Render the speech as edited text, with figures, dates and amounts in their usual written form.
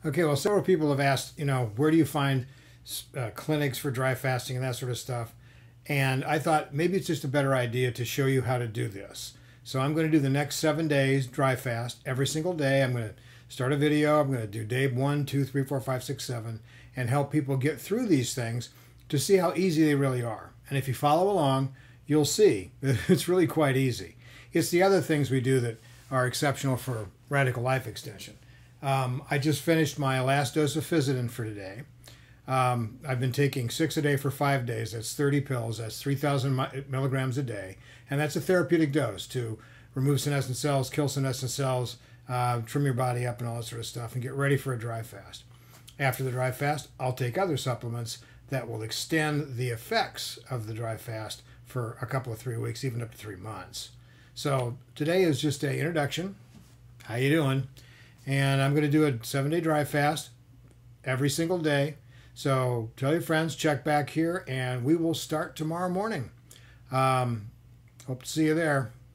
Okay, well, several people have asked, where do you find clinics for dry fasting and that sort of stuff? And I thought maybe it's just a better idea to show you how to do this. So I'm going to do the next 7 days dry fast every single day. I'm going to start a video. I'm going to do day 1, 2, 3, 4, 5, 6, 7, and help people get through these things to see how easy they really are. And if you follow along, you'll see that it's really quite easy. It's the other things we do that are exceptional for radical life extension. I just finished my last dose of Physidin for today. I've been taking 6 a day for 5 days. That's 30 pills. That's 3,000 milligrams a day. And that's a therapeutic dose to remove senescent cells, kill senescent cells, trim your body up and all that sort of stuff, and get ready for a dry fast. After the dry fast, I'll take other supplements that will extend the effects of the dry fast for a couple of 3 weeks, even up to 3 months. So today is just an introduction. How you doing? And I'm going to do a 7-day dry fast every single day. So tell your friends, check back here, and we will start tomorrow morning. Hope to see you there.